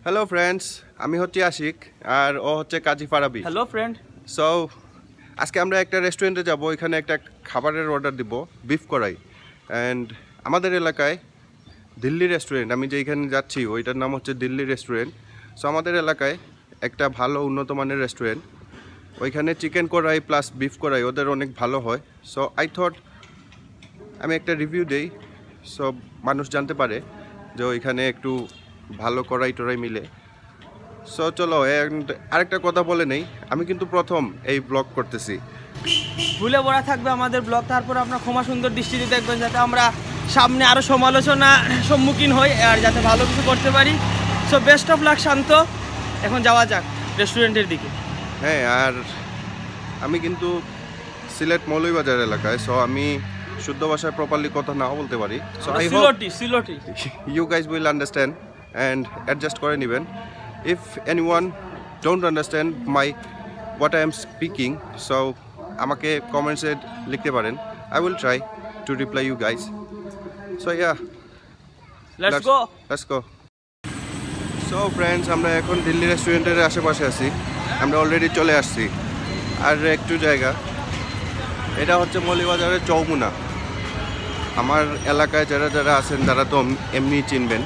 Hello friends, আমি হচ্ছি আশিক আর ও হচ্ছে Kazi Farabi. Hello friend. So আজকে আমরা একটা রেস্টুরেন্টে যাব, এখানে একটা খাবারের অর্ডার দিব, বিফ কড়াই। অ্যান্ড আমাদের এলাকায় দিল্লি রেস্টুরেন্ট, আমি যেখানে যাচ্ছি ওইটার নাম হচ্ছে দিল্লি রেস্টুরেন্ট। সো আমাদের এলাকায় একটা ভালো উন্নত মানের রেস্টুরেন্ট, ওইখানে চিকেন কড়াই প্লাস বিফ কড়াই ওদের অনেক ভালো হয়। সো আই থট আমি একটা রিভিউ দেই, সব মানুষ জানতে পারে যে ওইখানে একটু ভালো কড়াই টড়াই মিলে। সো চলো, অ্যান্ড আরেকটা কথা বলে নেই, আমি কিন্তু প্রথম এই ব্লগ করতেছি, ভুলে ভরা থাকবে আমাদের ব্লগ। তারপর আপনার ক্ষমা সুন্দর দৃষ্টিতে দেখবেন, যাতে আমরা সামনে আরও সমালোচনা সম্মুখীন হই আর যাতে ভালো কিছু করতে পারি। So best of luck Shanto. এখন যাওয়া যাক রেস্টুরেন্টের দিকে। হ্যাঁ, আর আমি কিন্তু সিলেট মৌলভীবাজার এলাকায়, সো আমি শুদ্ধ ভাষায় প্রপারলি কথা নাও বলতে পারি। So I hope Sylheti you guys will understand and adjust করে নেবেন. If anyone don't understand what I am speaking, so আমাকে কমেন্টসে লিখতে পারেন. I will try to reply you guys. So yeah, let's go. So friends, আমরা এখন দিল্লি রেস্টুরেন্টের আশেপাশে আছি, আমরা অলরেডি চলে আসছি। আর একটু জায়গা, এটা হচ্ছে মৌলভীবাজারের চৌমুনা। আমার এলাকায় যারা যারা আছেন তারা তো এমনি চিনবেন,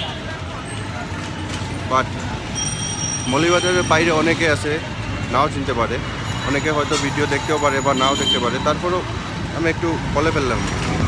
বাট মৌলভীবাজারের বাইরে অনেকে আছে নাও চিনতে পারে, অনেকে হয়তো ভিডিও দেখতেও পারে বা নাও দেখতে পারে, তারপরেও আমি একটু বলে ফেললাম।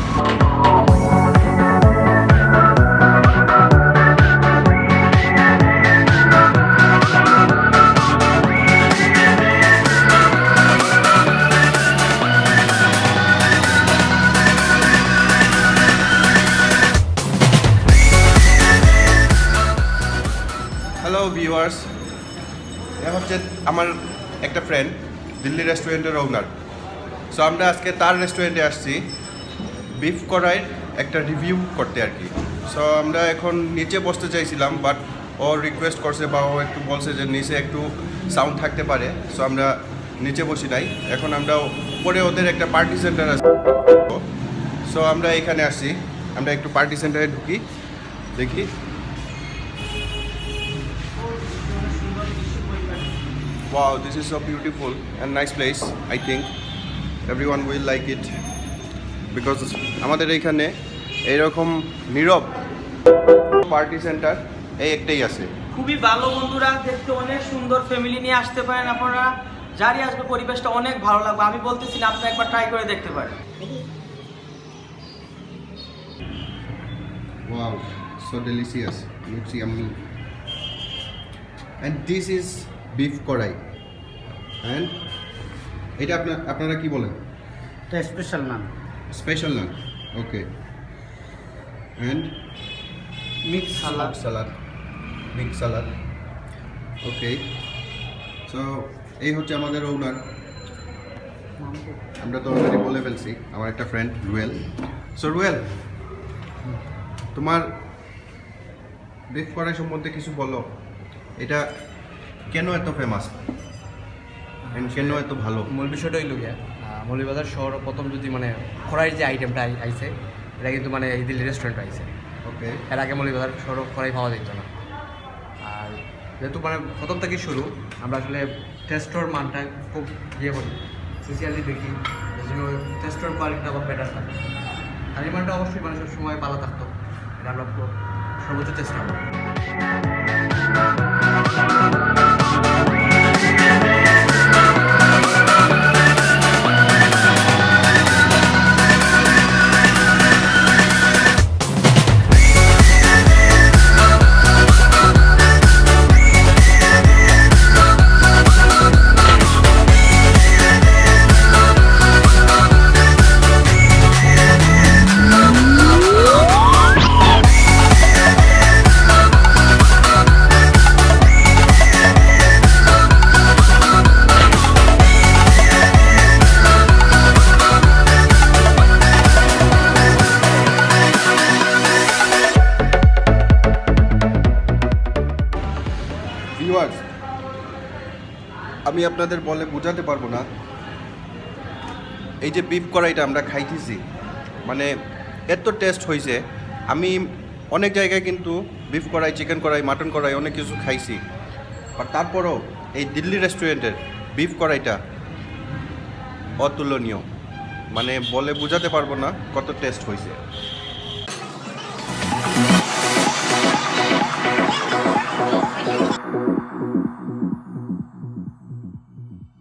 হ্যালো ভিউয়ার্স, এ হচ্ছে আমার একটা ফ্রেন্ড, দিল্লি রেস্টুরেন্টের ওনার। সো আমরা আজকে তার রেস্টুরেন্টে আসছি বিফ কড়াইয়ের একটা রিভিউ করতে আর কি। সো আমরা এখন নিচে বসতে চাইছিলাম, বাট ও রিকোয়েস্ট করছে বা ও একটু বলছে যে নিচে একটু সাউন্ড থাকতে পারে, সো আমরা নিচে বসি নাই। এখন আমরা উপরে ওদের একটা পার্টি সেন্টার আছে, সো আমরা এখানে আসছি, আমরা একটু পার্টি সেন্টারে ঢুকি, দেখি। Wow, this is so beautiful and nice place. I think everyone will like it because আমাদের এখানে এইরকম নীরব পার্টি সেন্টার এই একটাই আছে। খুবই ভালো বন্ধুরা, দেখতে অনেক সুন্দর, ফ্যামিলি নিয়ে আসতে পারেন আপনারা। যারই আসবে পরিবেশটা অনেক ভালো লাগবে, আমি বলতেছি না, আপনি একবার ট্রাই করে দেখতে পারেন। Wow, so delicious. Looks yummy. And this is beef কড়াই, and এটা আপনারা কি বলেন? Special naan. Special naan, okay. and mix salad, okay. So এই হচ্ছে আমাদের ওনার, আমরা তো অলরেডি বলে ফেলছি, আমার একটা ফ্রেন্ড রুয়েল। সো রুয়েল, তোমার বিফ কড়াই সম্বন্ধে কিছু বলো, এটা কেন এত ফেমাস, কেন এত ভালো? মূল বিষয়টা হইল গিয়া মৌলভীবাজার শহর প্রথম যদি মানে খড়াইয়ের যে আইটেমটা আইছে, এটা কিন্তু মানে এই দিল্লি রেস্টুরেন্ট আইছে। ওকে, এর আগে মৌলভীবাজার শহর খড়াই পাওয়া যেত না। আর যেহেতু মানে প্রথম থেকে শুরু, আমরা আসলে টেস্টর মানটা খুব ইয়ে করি, সিনসিয়ারলি দেখি, এই জন্য টেস্টর কোয়ালিটিটা আবার বেটার থাকে। আর এই মানটা অবশ্যই মানে সবসময় পালা থাকতো, এটা আমরা সর্বোচ্চ চেষ্টা করি। ভিউয়ার্স, আমি আপনাদের বলে বোঝাতে পারবো না, এই যে বিফ কড়াইটা আমরা খাইতেছি, মানে এত টেস্ট হয়েছে। আমি অনেক জায়গায় কিন্তু বিফ কড়াই, চিকেন কড়াই, মাটন কড়াই অনেক কিছু খাইছি, আর তারপরও এই দিল্লি রেস্টুরেন্টের বিফ কড়াইটা অতুলনীয়, মানে বলে বোঝাতে পারবো না কত টেস্ট হয়েছে।